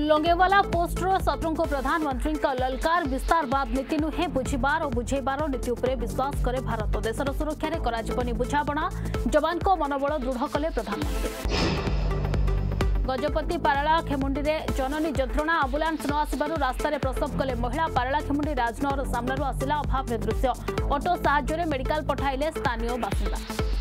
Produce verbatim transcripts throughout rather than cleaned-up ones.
लंगेवाला poster शत्रु को प्रधानमंत्री ललकार विस्तारवाद नीति नुहे बुझार और बुझेबार नीति उपरे विश्वास करे भारत। देशर सुरक्षा रे कराजिबनी बुझाबणा जवान को मनोबल दृढ़ कले प्रधानमंत्री। गजपति पाराला खेमुंडी रे जननी जंत्रणा आंबुलांस न आसबारु रास्ता रे प्रसव कले महिला। पाराला खेमुंडी राजनगर सामनारु आसिला अभाव दृश्य। ऑटो साहाय्य रे मेडिकल पठाइले स्थानीय बासिंदा।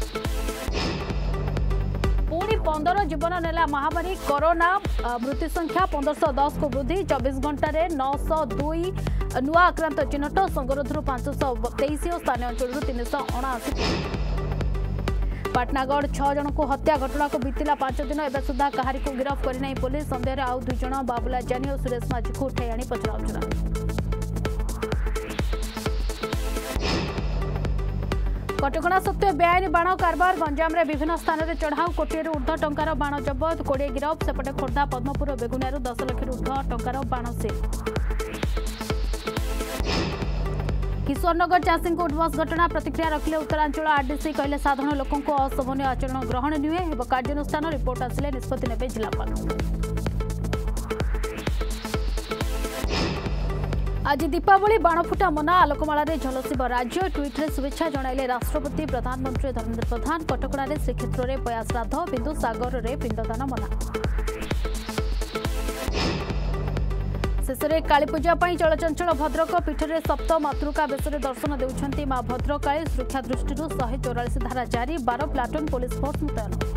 पुणी पंदर जीवन नेला महामारी कोरोना मृत्यु संख्या पंद्रह सौ दस को वृद्धि। चौबीस घंटे नौ सौ दुई नुआ आक्रांत चिन्हट। संगरोधर पांच सौ तेईस और स्थानीय अंचल तीन सौ अणाशी। पाटनागढ़ छह जन को हत्या घटना को बीतला पांच दिन एवं सुधा कहारी को गिरफ्त करना पुलिस। सन्देह आउ दुई जन बाबुला जानी और सुरेश माझी को उठाई आनी पचराउचरा। कटकणा सत्वे बेआईन बाण कारबार। गंजाम रे विभिन्न स्थान में चढ़ाऊ कोटी ऊर्ध्व टंकार बाण जबत। कोड़े गिरफ। सेपटे खोर्धा पद्मपुर और बेगुनिया दस लाख ऊर्ध्व टंकार बाण सील। किशोरनगर चाषी को उद्वस घटना प्रतिक्रिया रखिले उत्तरांचल आरडीसी। कहले साधारण लोकों को अशोभनीय आचरण ग्रहण नुहे हेब कार्यानुष्ठान। रिपोर्ट आसिले निष्पत्ति नेबे जिलापाल। आज दीपावली बाण फुटा मना। आलोकमाला झलसिब राज्य। ट्विट रे शुभेच्छा जणाइले राष्ट्रपति प्रधानमंत्री धर्मेंद्र प्रधान। कटकणा रे श्रीक्षेत्र रे पया श्राद्ध। बिंदु सागर रे पिंडदान मना। शेष में कालीपूजा चलचंचल भद्रक पीठ में सप्त मातृका बेश दर्शन देउछंती मां भद्रकाली। सुरक्षा दृष्टि शहे चौरालीस धारा जारी। बारह प्लाटून पुलिस फोर्स मुतयन।